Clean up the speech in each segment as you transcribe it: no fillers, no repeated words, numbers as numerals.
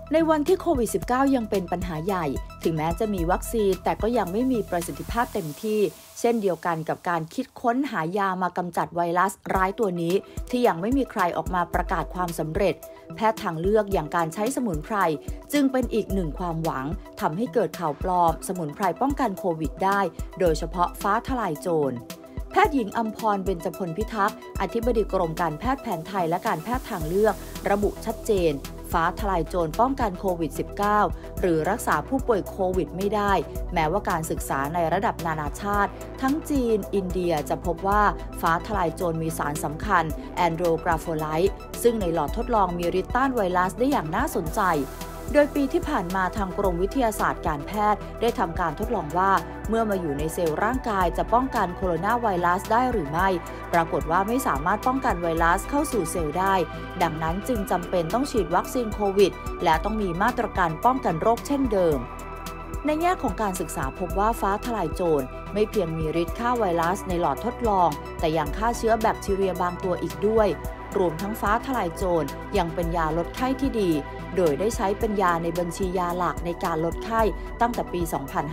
ในวันที่โควิด -19 ยังเป็นปัญหาใหญ่ถึงแม้จะมีวัคซีนแต่ก็ยังไม่มีประสิทธิภาพเต็มที่เช่นเดียวกันกับการคิดค้นหายามากำจัดไวรัสร้ายตัวนี้ที่ยังไม่มีใครออกมาประกาศความสำเร็จแพทย์ทางเลือกอย่างการใช้สมุนไพรจึงเป็นอีกหนึ่งความหวังทำให้เกิดข่าวปลอมสมุนไพรป้องกันโควิดได้โดยเฉพาะฟ้าทลายโจรแพทย์หญิงอัมพร เบญจพลพิทักษ์อธิบดีกรมการแพทย์แผนไทยและการแพทย์ทางเลือกระบุชัดเจนฟ้าทลายโจรป้องกันโควิด -19 หรือรักษาผู้ป่วยโควิดไม่ได้แม้ว่าการศึกษาในระดับนานาชาติทั้งจีนอินเดียจะพบว่าฟ้าทลายโจรมีสารสำคัญแอนโดรกราโฟไลต์ซึ่งในหลอดทดลองมีฤทธิ์ต้านไวรัสได้อย่างน่าสนใจโดยปีที่ผ่านมาทางกรมวิทยาศาสตร์การแพทย์ได้ทำการทดลองว่าเมื่อมาอยู่ในเซลล์ร่างกายจะป้องกันโคโรนาไวรัสได้หรือไม่ปรากฏว่าไม่สามารถป้องกันไวรัสเข้าสู่เซลล์ได้ดังนั้นจึงจำเป็นต้องฉีดวัคซีนโควิดและต้องมีมาตรการป้องกันโรคเช่นเดิมในแง่ของการศึกษาพบว่าฟ้าทลายโจรไม่เพียงมีฤทธิ์ฆ่าไวรัสในหลอดทดลองแต่ยังฆ่าเชื้อแบคทีเรียบางตัวอีกด้วยรวมทั้งฟ้าทลายโจรยังเป็นยาลดไข้ที่ดีโดยได้ใช้เป็นยาในบัญชียาหลักในการลดไข้ตั้งแต่ปี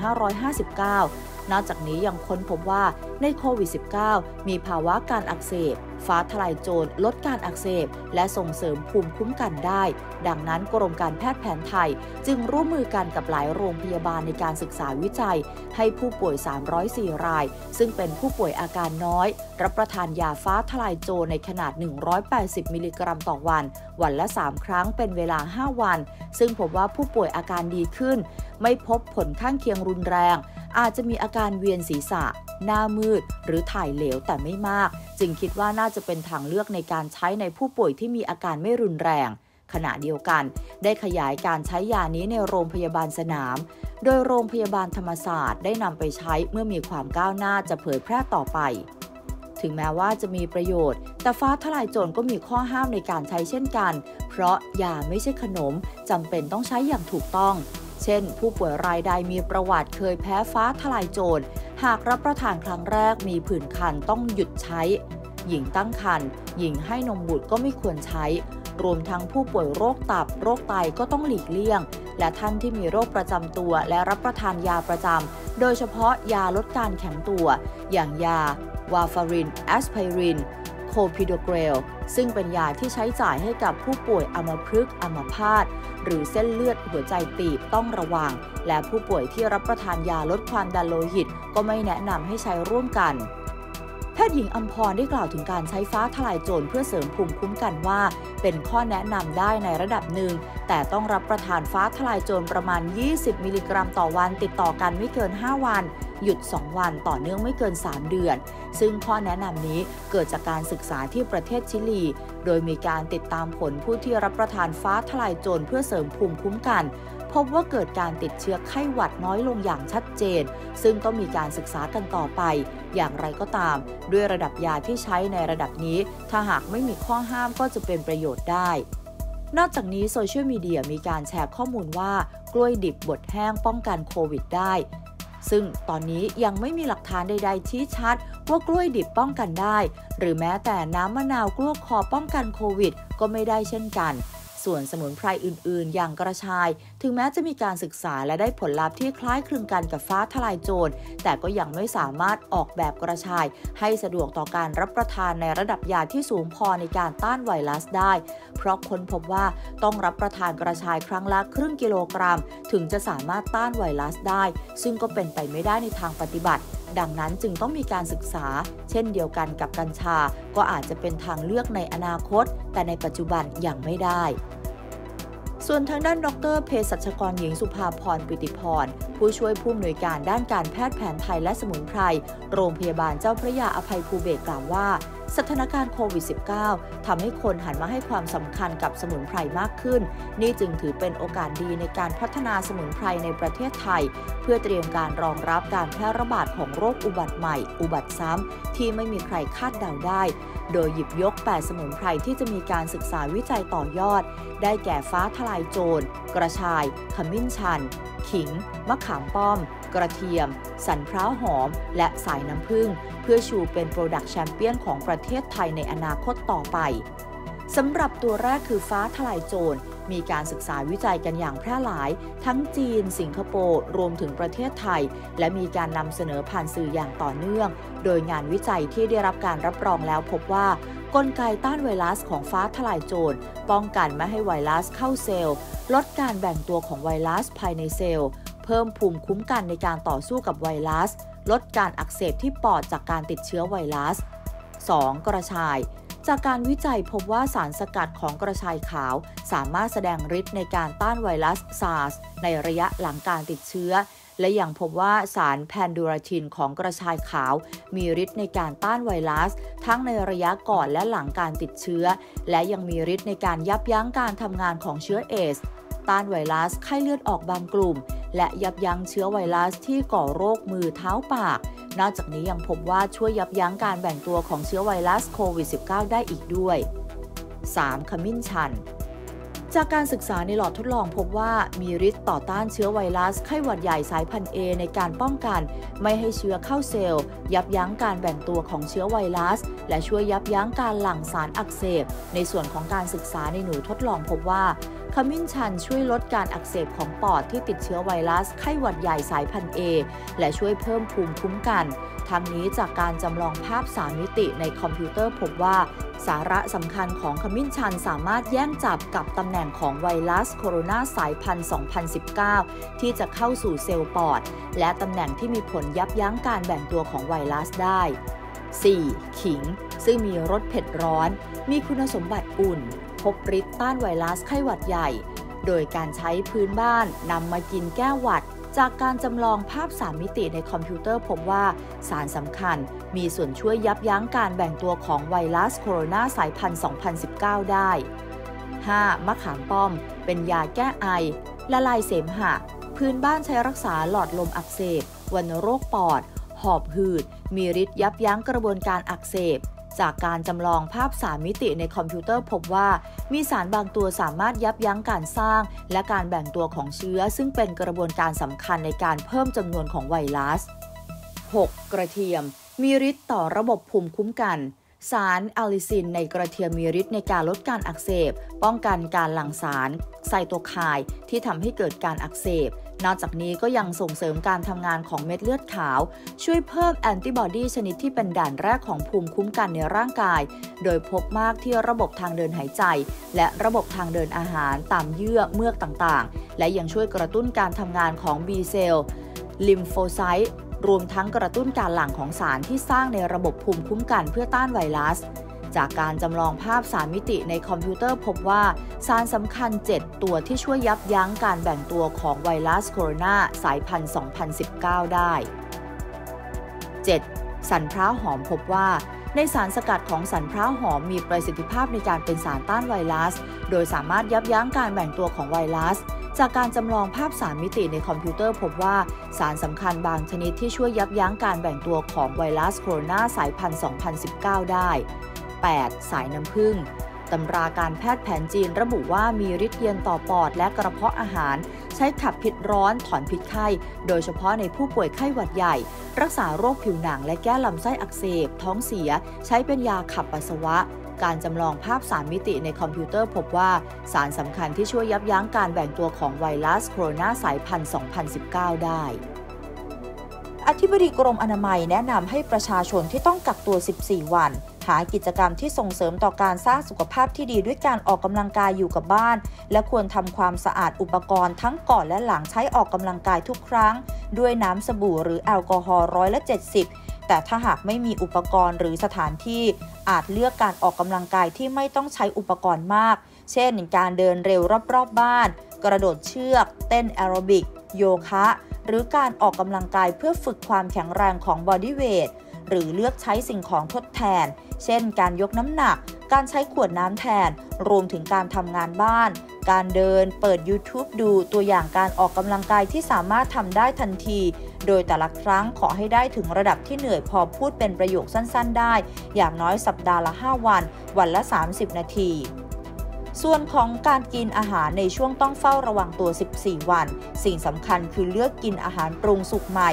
2559 นอกจากนี้ยังค้นพบว่าในโควิด -19 มีภาวะการอักเสบฟ้าทลายโจรลดการอักเสบและส่งเสริมภูมิคุ้มกันได้ดังนั้นกรมการแพทย์แผนไทยจึงร่วมมือกันกับหลายโรงพยาบาลในการศึกษาวิจัยให้ผู้ป่วย 304 รายซึ่งเป็นผู้ป่วยอาการน้อยรับประทานยาฟ้าทลายโจรในขนาด 180 มิลลิกรัมต่อวันวันละ 3 ครั้งเป็นเวลา 5 วันซึ่งพบว่าผู้ป่วยอาการดีขึ้นไม่พบผลข้างเคียงรุนแรงอาจจะมีอาการเวียนศีรษะหน้ามืดหรือถ่ายเหลวแต่ไม่มากจึงคิดว่าน่าจะเป็นทางเลือกในการใช้ในผู้ป่วยที่มีอาการไม่รุนแรงขณะเดียวกันได้ขยายการใช้ยานี้ในโรงพยาบาลสนามโดยโรงพยาบาลธรรมศาสตร์ได้นำไปใช้เมื่อมีความก้าวหน้าจะเผยแพร่ต่อไปถึงแม้ว่าจะมีประโยชน์แต่ฟ้าทลายโจรก็มีข้อห้ามในการใช้เช่นกันเพราะยาไม่ใช่ขนมจำเป็นต้องใช้อย่างถูกต้องเช่นผู้ป่วยรายใดมีประวัติเคยแพ้ฟ้าทลายโจรหากรับประทานครั้งแรกมีผื่นคันต้องหยุดใช้หญิงตั้งครรภ์หญิงให้นมบุตรก็ไม่ควรใช้รวมทั้งผู้ป่วยโรคตับโรคไตก็ต้องหลีกเลี่ยงและท่านที่มีโรคประจำตัวและรับประทานยาประจำโดยเฉพาะยาลดการแข็งตัวอย่างยาวาฟารินแอสไพรินโคพิโดเกรลซึ่งเป็นยาที่ใช้จ่ายให้กับผู้ป่วยอัมพฤกษ์อัมพาตหรือเส้นเลือดหัวใจตีบต้องระวังและผู้ป่วยที่รับประทานยาลดความดันโลหิตก็ไม่แนะนำให้ใช้ร่วมกันแพทย์หญิงอัมพรได้กล่าวถึงการใช้ฟ้าทลายโจรเพื่อเสริมภูมิคุ้มกันว่าเป็นข้อแนะนำได้ในระดับหนึ่งแต่ต้องรับประทานฟ้าทลายโจรประมาณ20มิลลิกรัมต่อวันติดต่อกันไม่เกิน5วันหยุด2วันต่อเนื่องไม่เกิน3เดือนซึ่งข้อแนะนำนี้เกิดจากการศึกษาที่ประเทศชิลีโดยมีการติดตามผลผู้ที่รับประทานฟ้าทลายโจรเพื่อเสริมภูมิคุ้มกันพบว่าเกิดการติดเชื้อไข้หวัดน้อยลงอย่างชัดเจนซึ่งต้องมีการศึกษากันต่อไปอย่างไรก็ตามด้วยระดับยาที่ใช้ในระดับนี้ถ้าหากไม่มีข้อห้ามก็จะเป็นประโยชน์ได้นอกจากนี้โซเชียลมีเดียมีการแชร์ข้อมูลว่ากล้วยดิบบดแห้งป้องกันโควิดได้ซึ่งตอนนี้ยังไม่มีหลักฐานใดๆชี้ชัดว่ากล้วยดิบป้องกันได้หรือแม้แต่น้ำมะนาวกลั้วคอป้องกันโควิดก็ไม่ได้เช่นกันส่วนสมุนไพรอื่นๆอย่างกระชายถึงแม้จะมีการศึกษาและได้ผลลัพธ์ที่คล้ายคลึงกันกับฟ้าทลายโจรแต่ก็ยังไม่สามารถออกแบบกระชายให้สะดวกต่อการรับประทานในระดับยาที่สูงพอในการต้านไวรัสได้เพราะค้นพบว่าต้องรับประทานกระชายครั้งละครึ่งกิโลกรัมถึงจะสามารถต้านไวรัสได้ซึ่งก็เป็นไปไม่ได้ในทางปฏิบัติดังนั้นจึงต้องมีการศึกษาเช่นเดียวกันกับกัญชาก็อาจจะเป็นทางเลือกในอนาคตแต่ในปัจจุบันยังไม่ได้ส่วนทางด้านดร.เภสัชกรหญิงสุภาพร ปิติพรผู้ช่วยผู้อำนวยการด้านการแพทย์แผนไทยและสมุนไพรโรงพยาบาลเจ้าพระยาอภัยภูเบศรกล่าวว่าสถานการณ์โควิด -19 ทำให้คนหันมาให้ความสำคัญกับสมุนไพรมากขึ้นนี่จึงถือเป็นโอกาสดีในการพัฒนาสมุนไพรในประเทศไทยเพื่อเตรียมการรองรับการแพร่ระบาดของโรคอุบัติใหม่อุบัติซ้ำที่ไม่มีใครคาดเดาได้โดยหยิบยก8สมุนไพรที่จะมีการศึกษาวิจัยต่อยอดได้แก่ฟ้าทลายโจรกระชายขมิ้นชันขิงมะขามป้อมกระเทียมสันพร้าวหอมและสายน้ำผึ้งเพื่อชูเป็นโปรดักต์แชมเปี้ยนของประเทศไทยในอนาคตต่อไปสำหรับตัวแรกคือฟ้าทลายโจรมีการศึกษาวิจัยกันอย่างแพร่หลายทั้งจีนสิงคโปร์รวมถึงประเทศไทยและมีการนำเสนอผ่านสื่ออย่างต่อเนื่องโดยงานวิจัยที่ได้รับการรับรองแล้วพบว่ากลไกต้านไวรัสของฟ้าทลายโจรป้องกันไม่ให้ไวรัสเข้าเซลล์ลดการแบ่งตัวของไวรัสภายในเซลล์เพิ่มภูมิคุ้มกันในการต่อสู้กับไวรัสลดการอักเสบที่ปอดจากการติดเชื้อไวรัส 2. กระชายจากการวิจัยพบว่าสารสกัดของกระชายขาวสามารถแสดงฤทธิ์ในการต้านไวรัสซาร์สในระยะหลังการติดเชื้อและยังพบว่าสารแพนดูราทินของกระชายขาวมีฤทธิ์ในการต้านไวรัสทั้งในระยะก่อนและหลังการติดเชื้อและยังมีฤทธิ์ในการยับยั้งการทำงานของเชื้อเอดส์ต้านไวรัสไข้เลือดออกบางกลุ่มและยับยั้งเชื้อไวรัสที่ก่อโรคมือเท้าปากนอกจากนี้ยังพบว่าช่วยยับยั้งการแบ่งตัวของเชื้อไวรัสโควิด -19 ได้อีกด้วย 3. ขมิ้นชันจากการศึกษาในหลอดทดลองพบว่ามีฤทธิ์ต่อต้านเชื้อไวรัสไข้หวัดใหญ่สายพันธุ์ A ในการป้องกันไม่ให้เชื้อเข้าเซลล์ยับยั้งการแบ่งตัวของเชื้อไวรัสและช่วยยับยั้งการหลั่งสารอักเสบในส่วนของการศึกษาในหนูทดลองพบว่าขมิ้นชันช่วยลดการอักเสบของปอดที่ติดเชื้อไวรัสไข้หวัดใหญ่สายพันธุ์ A และช่วยเพิ่มภูมิคุ้มกันทั้งนี้จากการจำลองภาพ3มิติในคอมพิวเตอร์พบว่าสาระสำคัญของขมิ้นชันสามารถแย่งจับกับตำแหน่งของไวรัสโคโรนาสายพันธุ์ 2019 ที่จะเข้าสู่เซลล์ปอดและตำแหน่งที่มีผลยับยั้งการแบ่งตัวของไวรัสได้ 4. ขิงซึ่งมีรสเผ็ดร้อนมีคุณสมบัติอุ่นพบฤทธิ์ต้านไวรัสไข้หวัดใหญ่โดยการใช้พื้นบ้านนำมากินแก้หวัดจากการจำลองภาพ3มิติในคอมพิวเตอร์พบว่าสารสำคัญมีส่วนช่วยยับยั้งการแบ่งตัวของไวรัสโคโรนาสายพันธุ์ 2019 ได้ 5. มะขามป้อมเป็นยาแก้ไอละลายเสมหะพื้นบ้านใช้รักษาหลอดลมอักเสบวัณโรคปอดหอบหืดมีฤทธิ์ยับยั้งกระบวนการอักเสบจากการจำลองภาพ3มิติในคอมพิวเตอร์พบว่ามีสารบางตัวสามารถยับยั้งการสร้างและการแบ่งตัวของเชื้อซึ่งเป็นกระบวนการสำคัญในการเพิ่มจำนวนของไวรัส 6. กระเทียมมีฤทธิ์ต่อระบบภูมิคุ้มกันสารอัลลิซินในกระเทียมมีฤทธิ์ในการลดการอักเสบป้องกันการหลั่งสารไซโตไคน์ที่ทำให้เกิดการอักเสบนอกจากนี้ก็ยังส่งเสริมการทำงานของเม็ดเลือดขาวช่วยเพิ่มแอนติบอดีชนิดที่เป็นด่านแรกของภูมิคุ้มกันในร่างกายโดยพบมากที่ระบบทางเดินหายใจและระบบทางเดินอาหารตามเยื่อเมือกต่างๆและยังช่วยกระตุ้นการทำงานของ B เซลล์ลิมโฟไซต์รวมทั้งกระตุ้นการหลั่งของสารที่สร้างในระบบภูมิคุ้มกันเพื่อต้านไวรัสจากการจำลองภาพ3มิติในคอมพิวเตอร์พบว่าสารสำคัญ7ตัวที่ช่วยยับยั้งการแบ่งตัวของไวรัสโคโรนาสายพันธุ์ 2019 ได้ 7. สันพร้าวหอมพบว่าในสารสกัดของสันพร้าวหอมมีประสิทธิภาพในการเป็นสารต้านไวรัสโดยสามารถยับยั้งการแบ่งตัวของไวรัสจากการจำลองภาพ3มิติในคอมพิวเตอร์พบว่าสารสำคัญบางชนิดที่ช่วยยับยั้งการแบ่งตัวของไวรัสโคโรนาสายพันธุ์ 2019 ได้ 8. สายน้ำผึ้งตำราการแพทย์แผนจีนระบุว่ามีฤทธิ์เย็นต่อปอดและกระเพาะอาหารใช้ขับพิษร้อนถอนพิษไข้โดยเฉพาะในผู้ป่วยไข้หวัดใหญ่รักษาโรคผิวหนังและแก้ลำไส้อักเสบท้องเสียใช้เป็นยาขับปัสสาวะการจำลองภาพ3มิติในคอมพิวเตอร์พบว่าสารสำคัญที่ช่วยยับยั้งการแบ่งตัวของไวรัสโคโรนาสายพันธุ์ 2019 ได้อธิบดีกรมอนามัยแนะนำให้ประชาชนที่ต้องกักตัว 14 วันหากิจกรรมที่ส่งเสริมต่อการสร้างสุขภาพที่ดีด้วยการออกกำลังกายอยู่กับบ้านและควรทำความสะอาดอุปกรณ์ทั้งก่อนและหลังใช้ออกกำลังกายทุกครั้งด้วยน้ำสบู่หรือแอลกอฮอล์170แต่ถ้าหากไม่มีอุปกรณ์หรือสถานที่อาจเลือกการออกกำลังกายที่ไม่ต้องใช้อุปกรณ์มากเช่นการเดินเร็วรอบๆบ้านกระโดดเชือกเต้นแอโรบิกโยคะหรือการออกกำลังกายเพื่อฝึกความแข็งแรงของบอดี้เวทหรือเลือกใช้สิ่งของทดแทนเช่นการยกน้ำหนักการใช้ขวดน้ำแทนรวมถึงการทำงานบ้านการเดินเปิด YouTube ดูตัวอย่างการออกกำลังกายที่สามารถทำได้ทันทีโดยแต่ละครั้งขอให้ได้ถึงระดับที่เหนื่อยพอพูดเป็นประโยคสั้นๆได้อย่างน้อยสัปดาห์ละ5วันวันละ30นาทีส่วนของการกินอาหารในช่วงต้องเฝ้าระวังตัว14วันสิ่งสำคัญคือเลือกกินอาหารปรุงสุกใหม่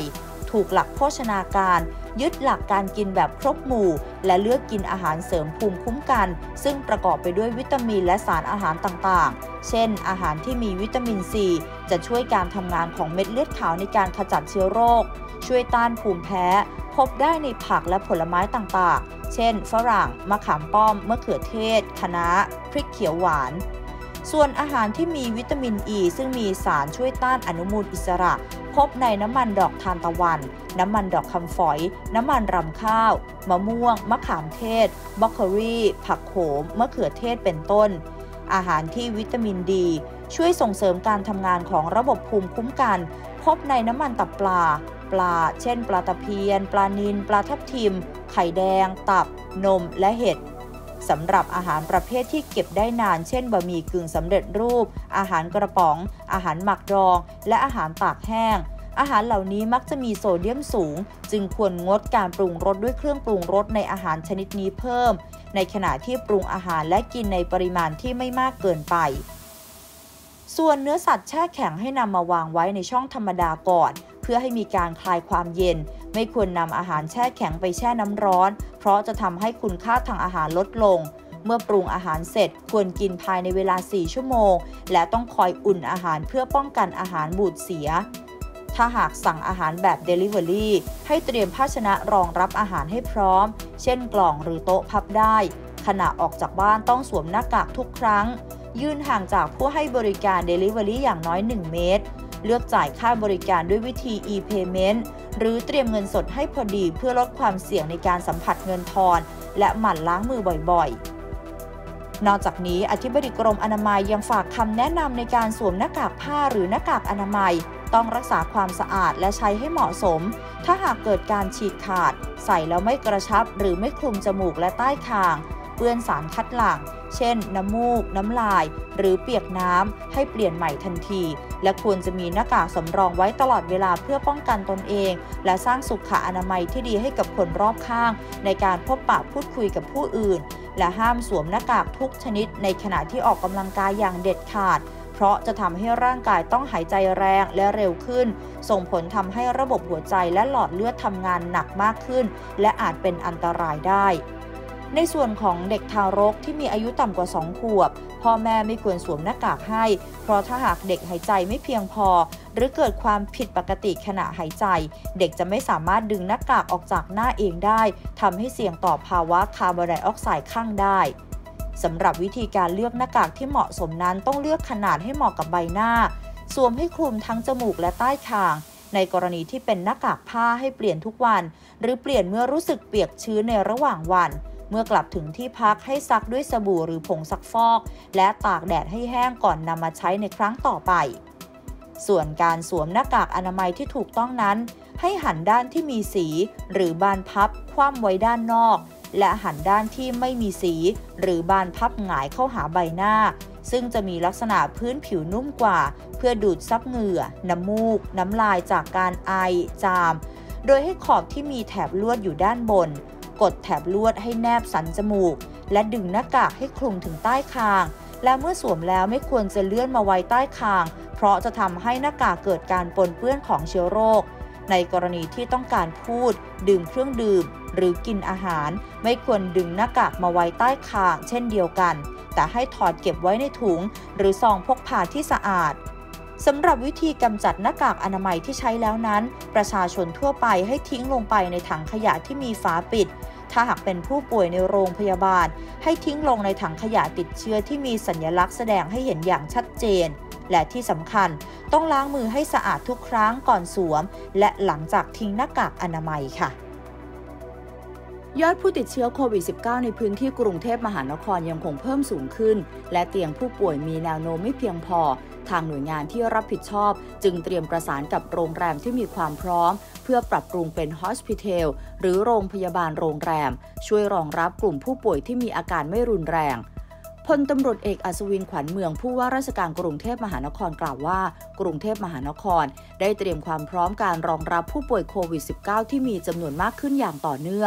ถูกหลักโภชนาการยึดหลักการกินแบบครบหมู่และเลือกกินอาหารเสริมภูมิคุ้มกันซึ่งประกอบไปด้วยวิตามินและสารอาหารต่างๆเช่นอาหารที่มีวิตามินซีจะช่วยการทำงานของเม็ดเลือดขาวในการขจัดเชื้อโรคช่วยต้านภูมิแพ้พบได้ในผักและผลไม้ต่างๆเช่นฝรั่งมะขามป้อมมะเขือเทศคะน้าพริกเขียวหวานส่วนอาหารที่มีวิตามินอ e ีซึ่งมีสารช่วยต้านอนุมูลอิสระพบในน้ำมันดอกทานตะวันน้ำมันดอกคำฝอยน้ำมันรำข้าวมะม่วงมะขามเทศบรอกโคลีผักโขมมะเขือเทศเป็นต้นอาหารที่วิตามินดีช่วยส่งเสริมการทำงานของระบบภูมิคุ้มกันพบในน้ำมันตับปลาเช่นปลาตะเพียนปลานิลปลาทับทิมไข่แดงตับนมและเห็ดสำหรับอาหารประเภทที่เก็บได้นานเช่นบะหมี่กึ่งสำเร็จรูปอาหารกระป๋องอาหารหมักดองและอาหารตากแห้งอาหารเหล่านี้มักจะมีโซเดียมสูงจึงควรงดการปรุงรสด้วยเครื่องปรุงรสในอาหารชนิดนี้เพิ่มในขณะที่ปรุงอาหารและกินในปริมาณที่ไม่มากเกินไปส่วนเนื้อสัตว์แช่แข็งให้นำมาวางไว้ในช่องธรรมดาก่อนเพื่อให้มีการคลายความเย็นไม่ควรนำอาหารแช่แข็งไปแช่น้ำร้อนเพราะจะทำให้คุณค่าทางอาหารลดลงเมื่อปรุงอาหารเสร็จควรกินภายในเวลา4ชั่วโมงและต้องคอยอุ่นอาหารเพื่อป้องกันอาหารบูดเสียถ้าหากสั่งอาหารแบบ Delivery ให้เตรียมภาชนะรองรับอาหารให้พร้อมเช่นกล่องหรือโต๊ะพับได้ขณะออกจากบ้านต้องสวมหน้ากากทุกครั้งยืนห่างจากผู้ให้บริการ Delivery อย่างน้อย1 เมตรเลือกจ่ายค่าบริการด้วยวิธี e-payment หรือเตรียมเงินสดให้พอดีเพื่อลดความเสี่ยงในการสัมผัสเงินทอนและหมั่นล้างมือบ่อยๆนอกจากนี้อธิบดีกรมอนามัยยังฝากคำแนะนำในการสวมหน้ากากผ้าหรือหน้ากากอนามัยต้องรักษาความสะอาดและใช้ให้เหมาะสมถ้าหากเกิดการฉีกขาดใส่แล้วไม่กระชับหรือไม่คลุมจมูกและใต้คางเปื้อนสารคัดหลั่งเช่นน้ำมูกน้ำลายหรือเปียกน้ำให้เปลี่ยนใหม่ทันทีและควรจะมีหน้ากากสำรองไว้ตลอดเวลาเพื่อป้องกันตนเองและสร้างสุขอนามัยที่ดีให้กับคนรอบข้างในการพบปะพูดคุยกับผู้อื่นและห้ามสวมหน้ากากทุกชนิดในขณะที่ออกกำลังกายอย่างเด็ดขาดเพราะจะทำให้ร่างกายต้องหายใจแรงและเร็วขึ้นส่งผลทำให้ระบบหัวใจและหลอดเลือดทำงานหนักมากขึ้นและอาจเป็นอันตรายได้ในส่วนของเด็กทารกที่มีอายุต่ำกว่า2 ขวบพ่อแม่ไม่ควรสวมหน้ากากให้เพราะถ้าหากเด็กหายใจไม่เพียงพอหรือเกิดความผิดปกติขณะหายใจเด็กจะไม่สามารถดึงหน้ากากออกจากหน้าเองได้ทำให้เสี่ยงต่อภาวะคาร์บอนไดออกไซด์ข้างได้สำหรับวิธีการเลือกหน้ากากที่เหมาะสมนั้นต้องเลือกขนาดให้เหมาะกับใบหน้าสวมให้คลุมทั้งจมูกและใต้คางในกรณีที่เป็นหน้ากากผ้าให้เปลี่ยนทุกวันหรือเปลี่ยนเมื่อรู้สึกเปียกชื้นในระหว่างวันเมื่อกลับถึงที่พักให้ซักด้วยสบู่หรือผงซักฟอกและตากแดดให้แห้งก่อนนำมาใช้ในครั้งต่อไปส่วนการสวมหน้ากากอนามัยที่ถูกต้องนั้นให้หันด้านที่มีสีหรือบานพับคว่ำไว้ด้านนอกและหันด้านที่ไม่มีสีหรือบานพับหงายเข้าหาใบหน้าซึ่งจะมีลักษณะพื้นผิวนุ่มกว่าเพื่อดูดซับเหงื่อน้ำมูกน้ำลายจากการไอจามโดยให้ขอบที่มีแถบลวดอยู่ด้านบนกดแถบลวดให้แนบสันจมูกและดึงหน้ากากให้คลุมถึงใต้คางและเมื่อสวมแล้วไม่ควรจะเลื่อนมาไว้ใต้คางเพราะจะทำให้หน้ากากเกิดการปนเปื้อนของเชื้อโรคในกรณีที่ต้องการพูดดื่มเครื่องดื่มหรือกินอาหารไม่ควรดึงหน้ากากมาไว้ใต้คางเช่นเดียวกันแต่ให้ถอดเก็บไว้ในถุงหรือซองพกพาที่สะอาดสำหรับวิธีกำจัดหน้ากากอนามัยที่ใช้แล้วนั้นประชาชนทั่วไปให้ทิ้งลงไปในถังขยะที่มีฝาปิดถ้าหากเป็นผู้ป่วยในโรงพยาบาลให้ทิ้งลงในถังขยะติดเชื้อที่มีสัญลักษณ์แสดงให้เห็นอย่างชัดเจนและที่สำคัญต้องล้างมือให้สะอาดทุกครั้งก่อนสวมและหลังจากทิ้งหน้ากากอนามัยค่ะยอดผู้ติดเชื้อโควิด -19 ในพื้นที่กรุงเทพมหานครยังคงเพิ่มสูงขึ้นและเตียงผู้ป่วยมีแนวโน้มไม่เพียงพอทางหน่วยงานที่รับผิดชอบจึงเตรียมประสานกับโรงแรมที่มีความพร้อมเพื่อปรับปรุงเป็นฮอสพิทอลหรือโรงพยาบาลโรงแรมช่วยรองรับกลุ่มผู้ป่วยที่มีอาการไม่รุนแรงพลตำรวจเอกอัศวินขวัญเมืองผู้ว่าราชการกรุงเทพมหานครกล่าวว่ากรุงเทพมหานครได้เตรียมความพร้อมการรองรับผู้ป่วยโควิด -19 ที่มีจำนวนมากขึ้นอย่างต่อเนื่อง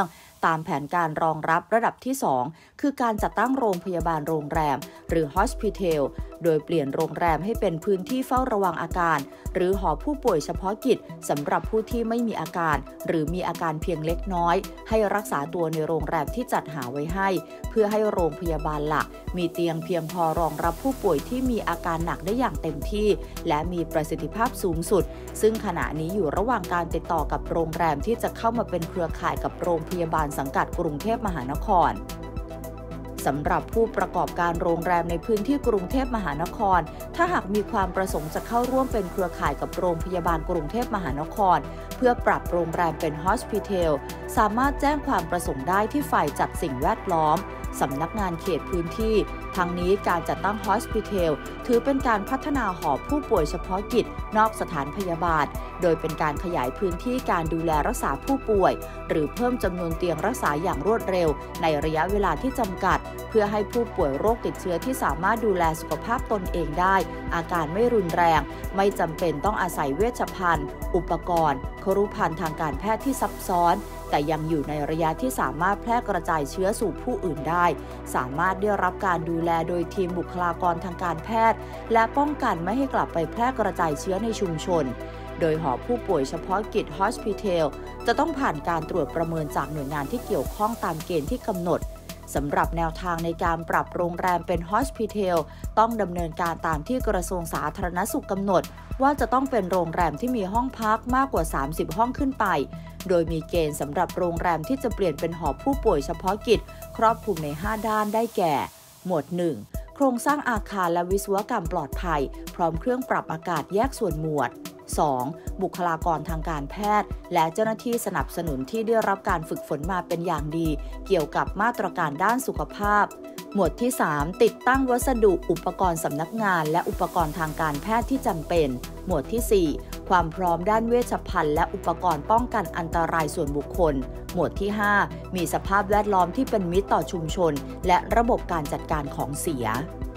ตามแผนการรองรับระดับที่ 2 คือการจัดตั้งโรงพยาบาลโรงแรมหรือ Hospital โดยเปลี่ยนโรงแรมให้เป็นพื้นที่เฝ้าระวังอาการหรือหอผู้ป่วยเฉพาะกิจสำหรับผู้ที่ไม่มีอาการหรือมีอาการเพียงเล็กน้อยให้รักษาตัวในโรงแรมที่จัดหาไว้ให้เพื่อให้โรงพยาบาลหลักมีเตียงเพียงพอรองรับผู้ป่วยที่มีอาการหนักได้อย่างเต็มที่และมีประสิทธิภาพสูงสุดซึ่งขณะนี้อยู่ระหว่างการติดต่อกับโรงแรมที่จะเข้ามาเป็นเครือข่ายกับโรงพยาบาลสังกัดกรุงเทพมหานครสำหรับผู้ประกอบการโรงแรมในพื้นที่กรุงเทพมหานครถ้าหากมีความประสงค์จะเข้าร่วมเป็นเครือข่ายกับโรงพยาบาลกรุงเทพมหานครเพื่อปรับโรงแรมเป็น Hospital สามารถแจ้งความประสงค์ได้ที่ฝ่ายจัดสิ่งแวดล้อมสำนักงานเขตพื้นที่ทั้งนี้การจัดตั้ง Hospital ถือเป็นการพัฒนาหอผู้ป่วยเฉพาะกิจนอกสถานพยาบาลโดยเป็นการขยายพื้นที่การดูแลรักษาผู้ป่วยหรือเพิ่มจำนวนเตียงรักษาอย่างรวดเร็วในระยะเวลาที่จำกัดเพื่อให้ผู้ป่วยโรคติดเชื้อที่สามารถดูแลสุขภาพตนเองได้อาการไม่รุนแรงไม่จำเป็นต้องอาศัยเวชภัณฑ์อุปกรณ์ครุภัณฑ์ทางการแพทย์ที่ซับซ้อนแต่ยังอยู่ในระยะที่สามารถแพร่กระจายเชื้อสู่ผู้อื่นได้สามารถได้รับการดูแลโดยทีมบุคลากรทางการแพทย์และป้องกันไม่ให้กลับไปแพร่กระจายเชื้อในชุมชนโดยหอผู้ป่วยเฉพาะกิจ Hospital จะต้องผ่านการตรวจประเมินจากหน่วยงานที่เกี่ยวข้องตามเกณฑ์ที่กำหนดสำหรับแนวทางในการปรับโรงแรมเป็น Hospital ต้องดำเนินการตามที่กระทรวงสาธารณสุขกำหนดว่าจะต้องเป็นโรงแรมที่มีห้องพักมากกว่า30ห้องขึ้นไปโดยมีเกณฑ์สำหรับโรงแรมที่จะเปลี่ยนเป็นหอผู้ป่วยเฉพาะกิจครอบคลุมใน5ด้านได้แก่หมวด 1 โครงสร้างอาคารและวิศวกรรมปลอดภัยพร้อมเครื่องปรับอากาศแยกส่วนหมวด 2. บุคลากรทางการแพทย์และเจ้าหน้าที่สนับสนุนที่ได้รับการฝึกฝนมาเป็นอย่างดีเกี่ยวกับมาตรการด้านสุขภาพหมวดที่ 3 ติดตั้งวัสดุอุปกรณ์สำนักงานและอุปกรณ์ทางการแพทย์ที่จำเป็นหมวดที่ 4 ความพร้อมด้านเวชภัณฑ์และอุปกรณ์ป้องกันอันตรายส่วนบุคคลหมวดที่ 5 มีสภาพแวดล้อมที่เป็นมิตรต่อชุมชนและระบบการจัดการของเสีย